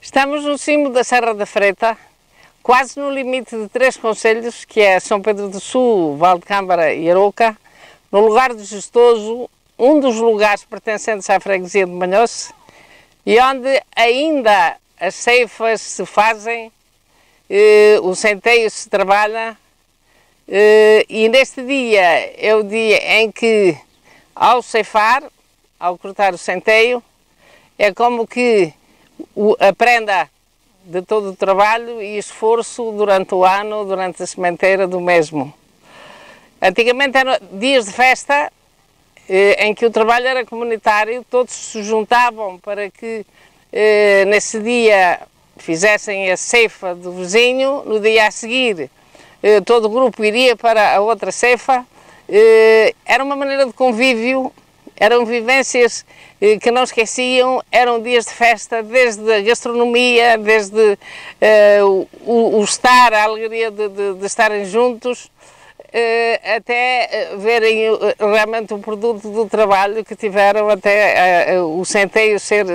Estamos no cimo da Serra da Freita, quase no limite de 3 concelhos, que é São Pedro do Sul, Valdecâmara e Arouca, no lugar de Gestoso, um dos lugares pertencentes à freguesia de Manhoce, e onde ainda as ceifas se fazem, o centeio se trabalha, e neste dia é o dia em que, ao ceifar, ao cortar o centeio, é como que a prenda de todo o trabalho e esforço durante o ano, durante a sementeira do mesmo. Antigamente eram dias de festa, em que o trabalho era comunitário, todos se juntavam para que nesse dia fizessem a ceifa do vizinho, no dia a seguir todo o grupo iria para a outra ceifa. Era uma maneira de convívio, eram vivências que não esqueciam, eram dias de festa, desde a gastronomia, desde o estar, a alegria de estarem juntos, até verem realmente o produto do trabalho que tiveram até o centeio ser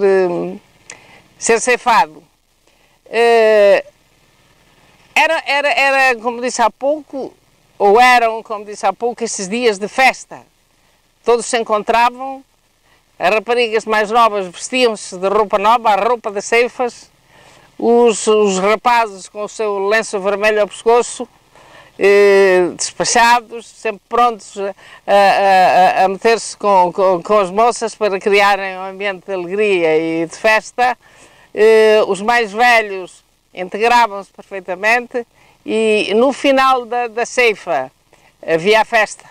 ceifado. Era, como disse há pouco, ou eram, como disse há pouco, esses dias de festa. Todos se encontravam, as raparigas mais novas vestiam-se de roupa nova, a roupa das ceifas, os rapazes com o seu lenço vermelho ao pescoço, despachados, sempre prontos a meter-se com as moças para criarem um ambiente de alegria e de festa. Os mais velhos integravam-se perfeitamente e no final da ceifa havia a festa.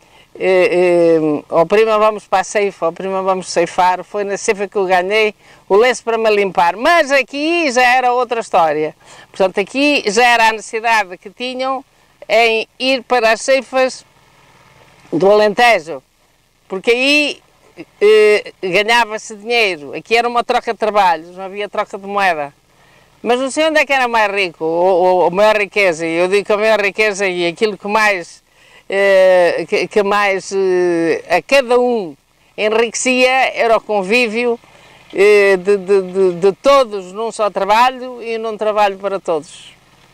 Ó prima, vamos para a ceifa, ó prima, vamos ceifar. Foi na ceifa que eu ganhei o lenço para me limpar, mas aqui já era outra história. Portanto, aqui já era a necessidade que tinham em ir para as ceifas do Alentejo, porque aí ganhava-se dinheiro. Aqui era uma troca de trabalhos, não havia troca de moeda. Mas não sei onde é que era mais rico, ou maior riqueza. Eu digo que a maior riqueza e aquilo que mais a cada um enriquecia era o convívio de todos num só trabalho e num trabalho para todos.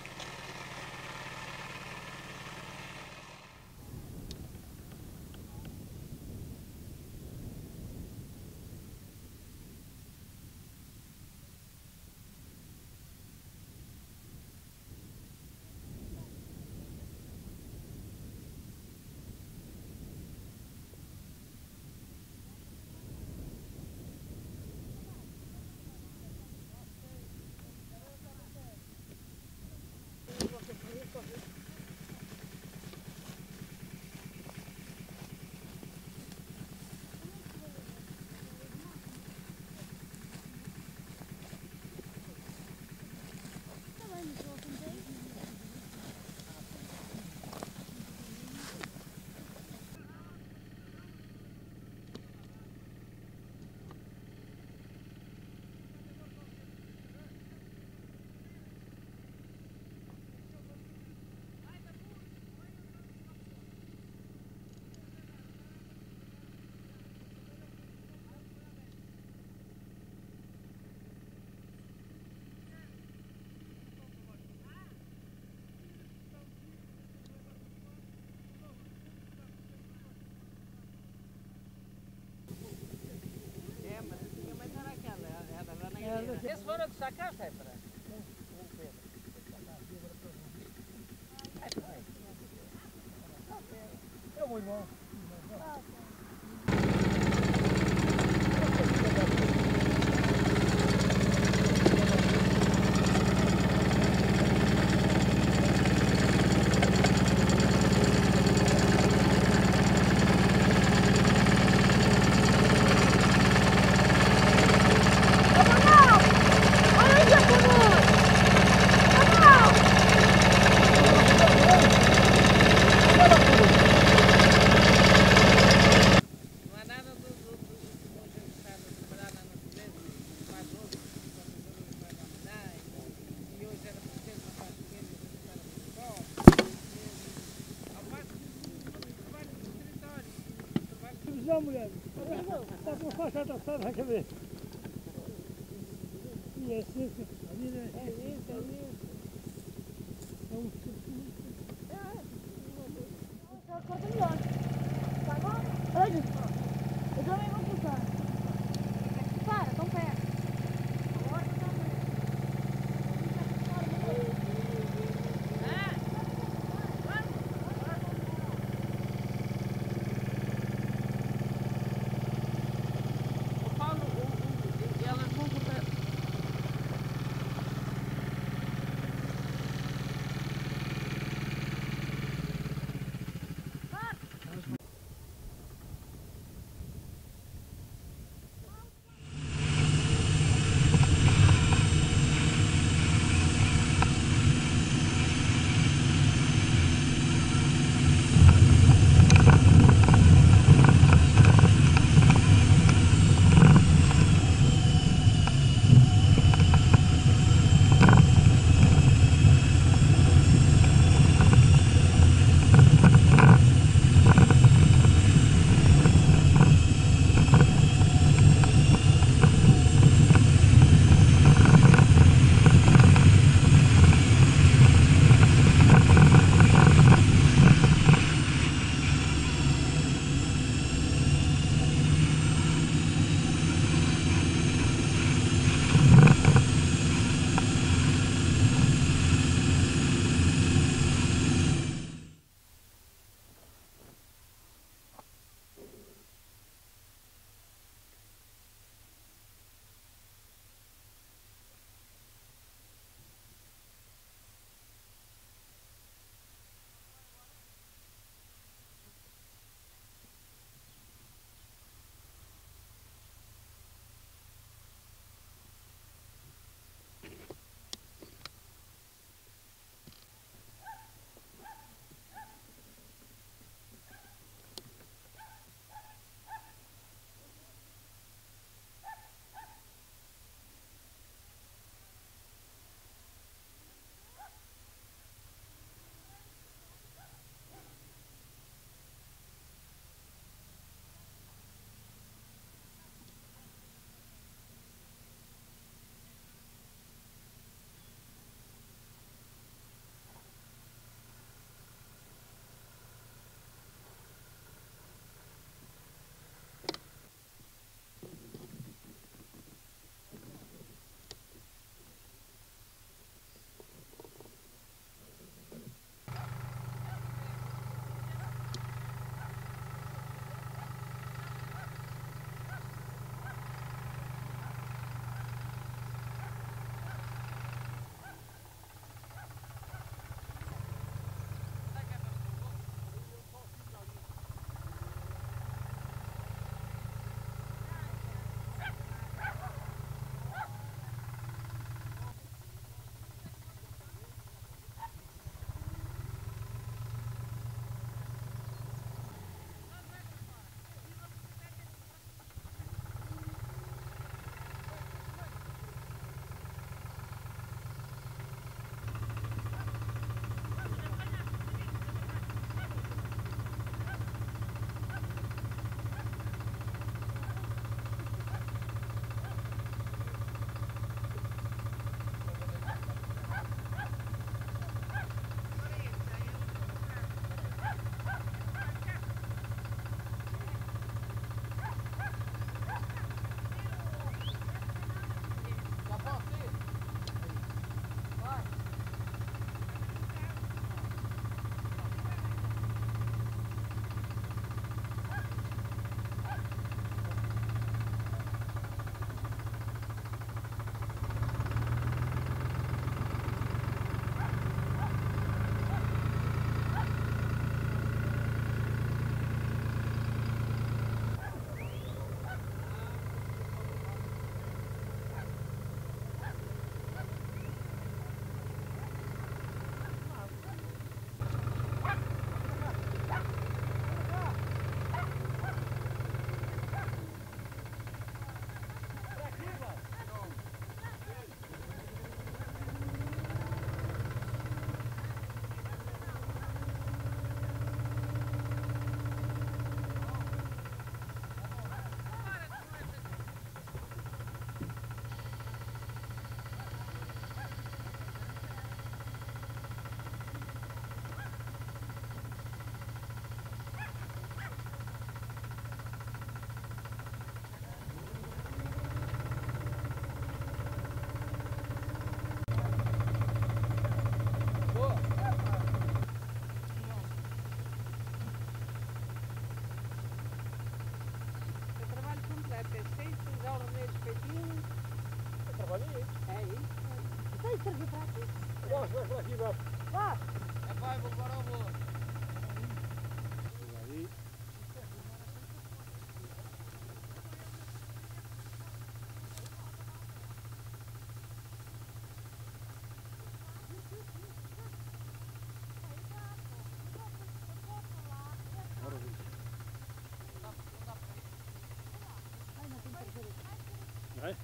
Esse fora que sacaste é para? É muito bom. Não, mulher. Está com a faixa atrasada na cabeça. E é assim, a vida é isso, é isso. É um circuito. Corta melhor. Tá bom? Olha só. Eu também vou cortar. Para, então pera. Agora também. O Paulo, elas vão cortar. direitinho. Eu trabalhei aí. É isso. Tem que servir para aqui. Vai para aqui, vai. Vá. Vai, vou agora eu vou. Aí. Vai?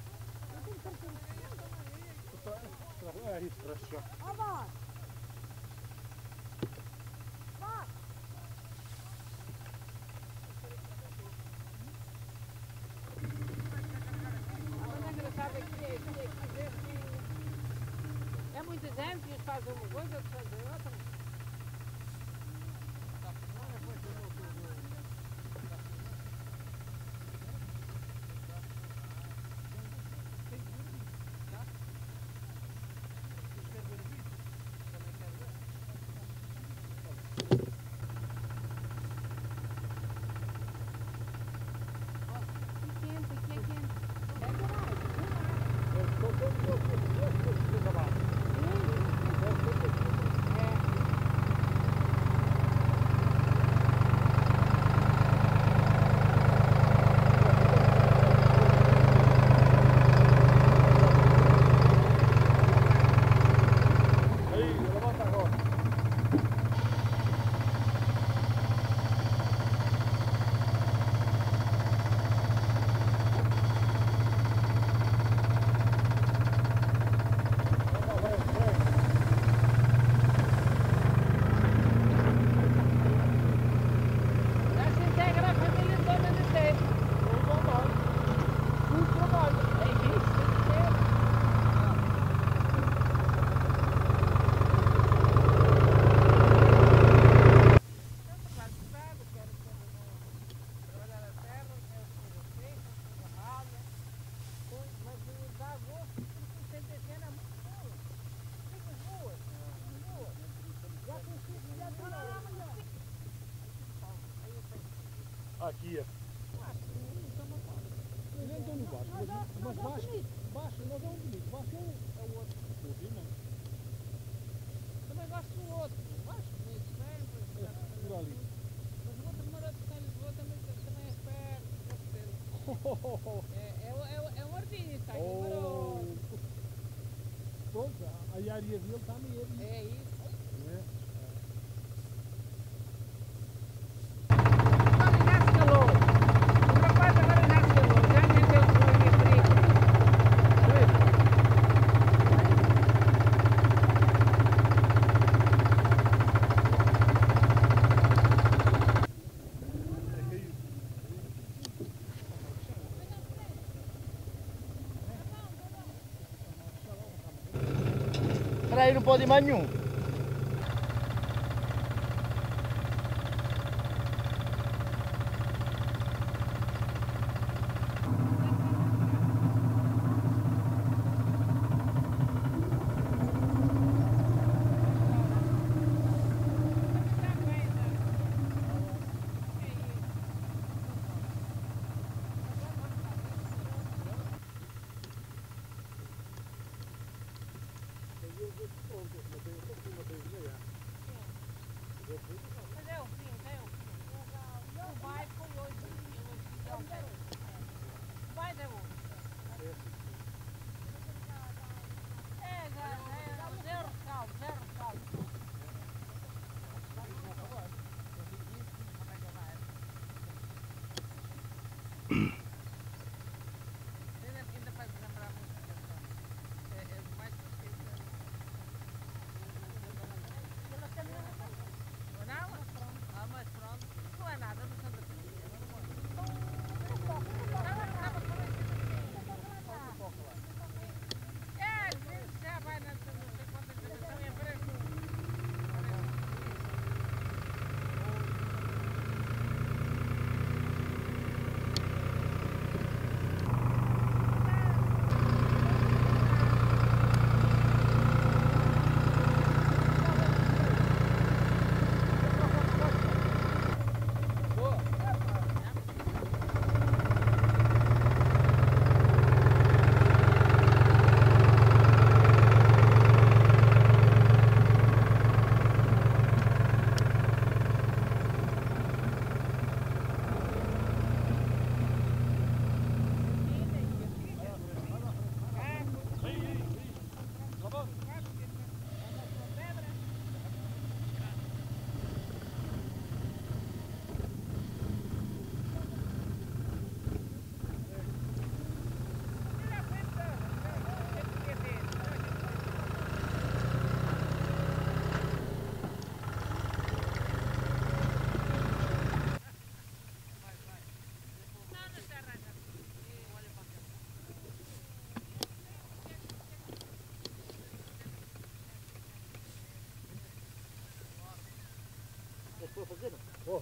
É isso, traz já. Ó, vá. Vá. A coisa engraçada aqui é ver que é muita gente e uns fazem uma coisa, outros fazem outra. Aqui é. Eu nem estou no baixo, mas baixo não é um bonito, baixo é o outro. Também gosto do outro, acho bonito, não é? Por ali. Mas o outro maroto que está em Lisboa também é esperto, gosto dele. É um ardinho, está aqui maroto. Pronto, a área dele está mesmo. É isso. É. Para aí não pode ir mais nenhum. Mas é o fim, é o fim. O bairro foi hoje. O bairro é hoje. Zero rescaldo. Ainda faz lembrar muito é mais perfeito. Não, mas pronto, não é nada do Santa Cruz. Vou fazer? Vou.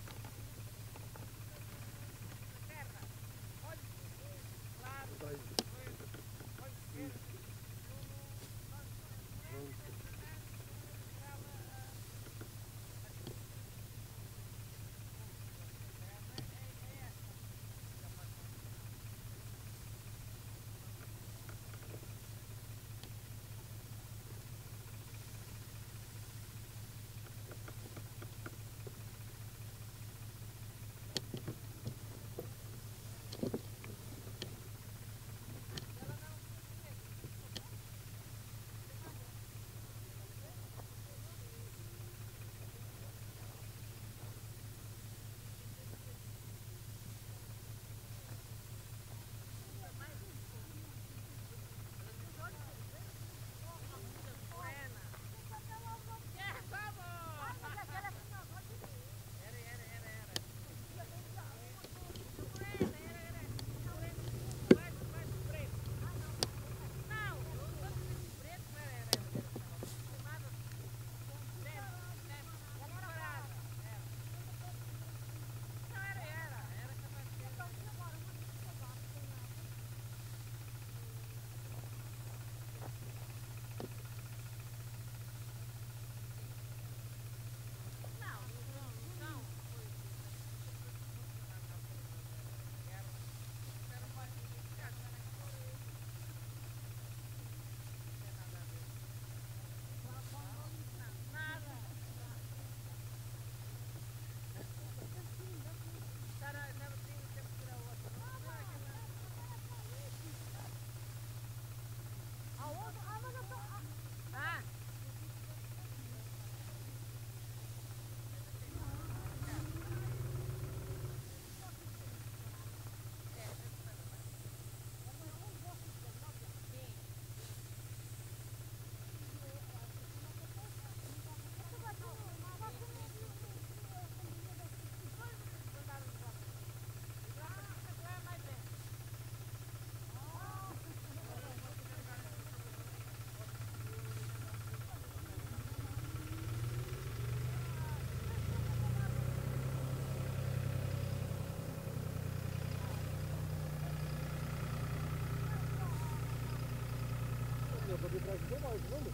Para trás de mais, vamos?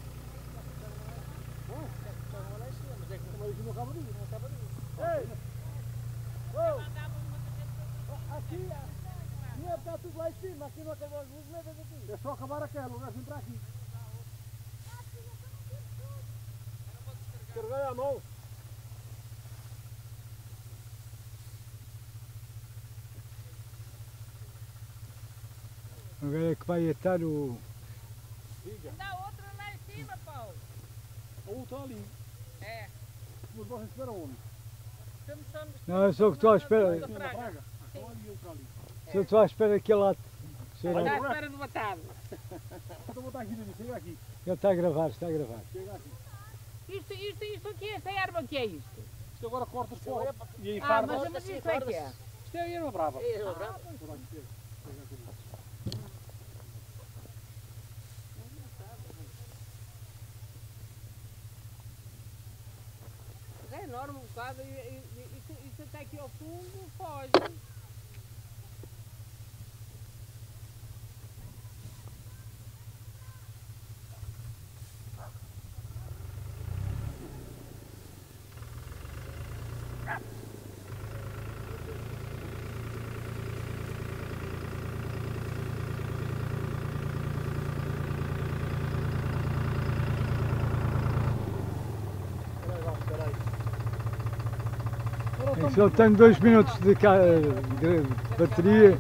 Lá em cima, mas é que Mas não acaba ali. não acaba ali. Ei! Oh! Aqui, está tudo lá em cima, aqui não acabou as luzes, levas aqui. É só acabar aquela, o resto entrar aqui. Carreguei a mão. Agora é que vai estar o... Ainda outra lá em cima, Paulo. A outra ali. É. Mas vocês esperam onde? Não, eu só que estou à espera. Na praga? Só ali e outra ali. Só estou à espera que ele lá... Olha à espera do batado. Então vou botar aqui, chega aqui. Ele está a gravar, está a gravar. Chega aqui. Isto aqui, esta erva que é isto? Isto agora corta fora. E aí Ah, farda. mas isto é que é? Isto é a erva brava. É, erva brava. Vou aqui, chega. Chega aqui. É enorme um bocado e isto até aqui ao fundo foge. Só tenho 2 minutos de bateria.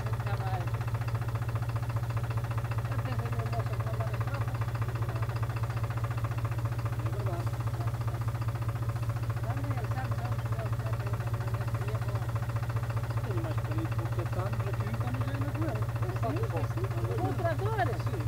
O trator? Sim.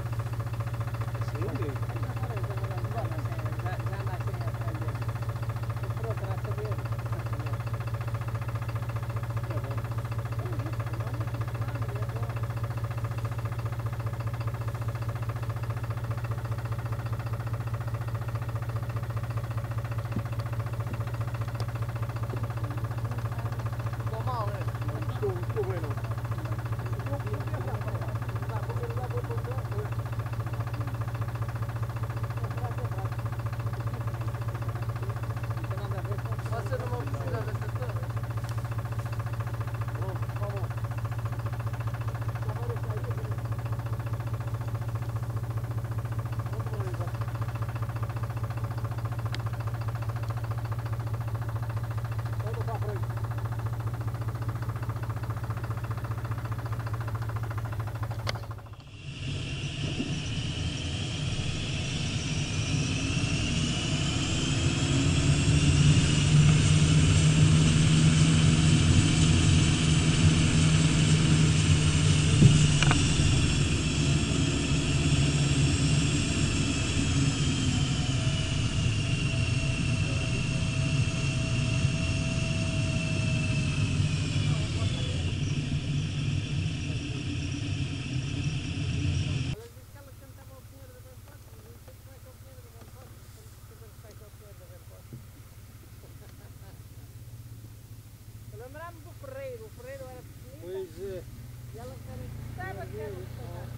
Lembrar-me do Ferreiro. O Ferreiro era pequenino. Pois é. E ela gostava que era um espetáculo.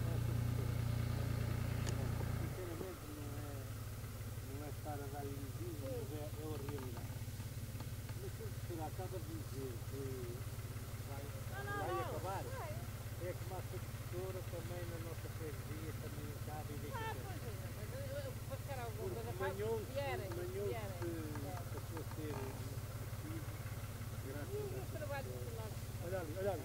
Sinceramente não é estar a dar ilusões, mas é a realidade. Mas se o senhor acaba de dizer que vai acabar, é que uma professora também na nossa freguesia também acaba e deixa de passou a ser possível graças a Deus. Olha ali, olha ali.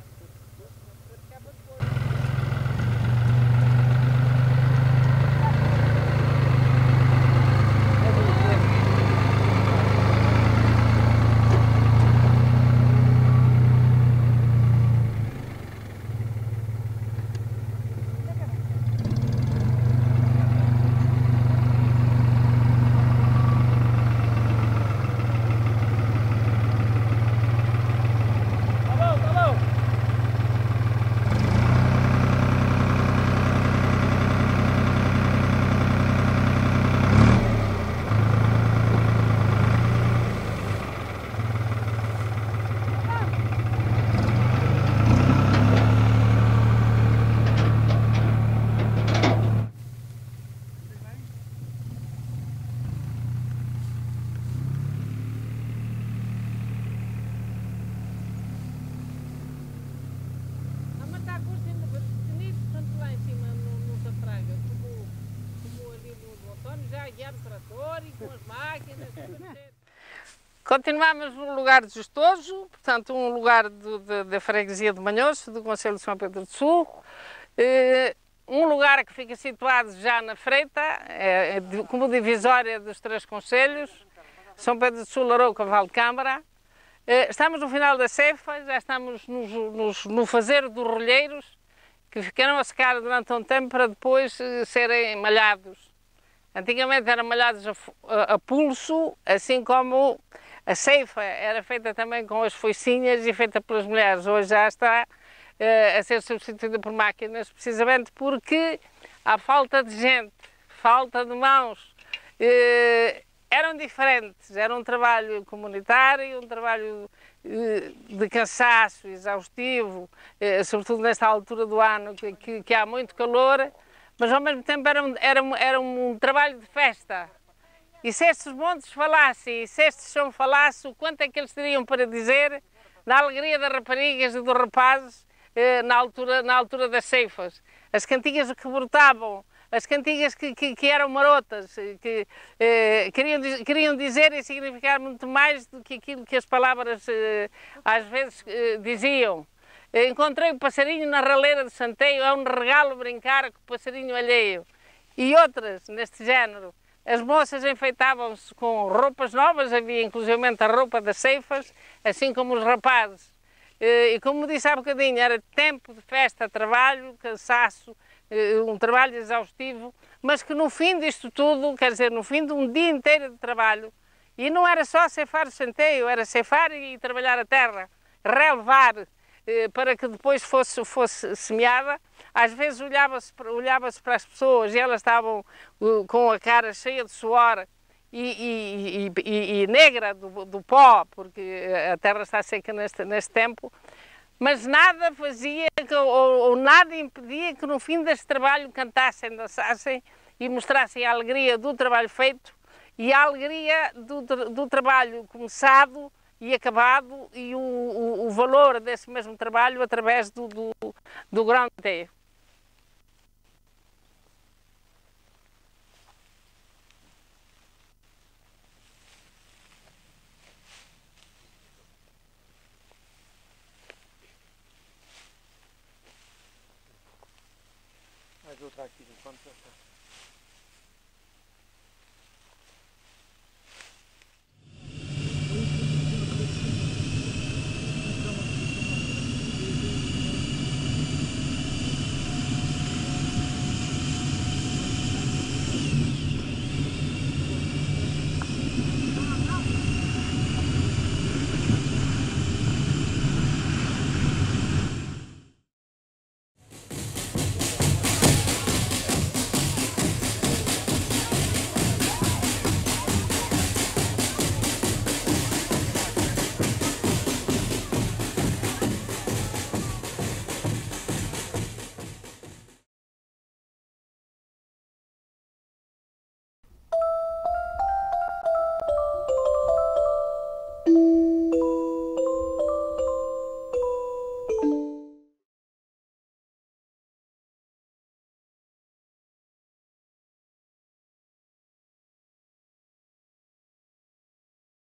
Continuamos no lugar de Justoso, portanto um lugar da freguesia de Manhoso, do Concelho de São Pedro do Sul, um lugar que fica situado já na Freita, como divisória dos três concelhos, São Pedro do Sul, Arouca, Valdecâmara. Estamos no final da ceifa, já estamos no fazer dos rolheiros, que ficaram a secar durante um tempo para depois serem malhados. Antigamente eram malhados a pulso, assim como a ceifa era feita também com as foicinhas e feita pelas mulheres. Hoje já está a ser substituída por máquinas, precisamente porque há falta de gente, falta de mãos. Eram diferentes, era um trabalho comunitário, um trabalho de cansaço exaustivo, sobretudo nesta altura do ano que há muito calor, mas ao mesmo tempo era um trabalho de festa. E se estes montes falassem, e se este chão falasse, o quanto é que eles teriam para dizer da alegria das raparigas e dos rapazes na altura das ceifas. As cantigas que brotavam, as cantigas que eram marotas, que queriam dizer e significar muito mais do que aquilo que as palavras às vezes diziam. Encontrei o passarinho na raleira de Santeio, é um regalo brincar com o passarinho alheio. E outras neste género. As moças enfeitavam-se com roupas novas, havia inclusivamente a roupa das ceifas, assim como os rapazes. E como disse há bocadinho, era tempo de festa, trabalho, cansaço, um trabalho exaustivo, mas que no fim disto tudo, quer dizer, no fim de um dia inteiro de trabalho, e não era só ceifar o centeio, era ceifar e trabalhar a terra, relevar, para que depois fosse semeada. Às vezes olhava-se para as pessoas e elas estavam com a cara cheia de suor e negra do pó, porque a terra está seca neste tempo, mas nada fazia ou nada impedia que no fim deste trabalho cantassem, dançassem e mostrassem a alegria do trabalho feito e a alegria do trabalho começado e acabado e o valor desse mesmo trabalho através do grão-teio. Mais outra aqui, enquanto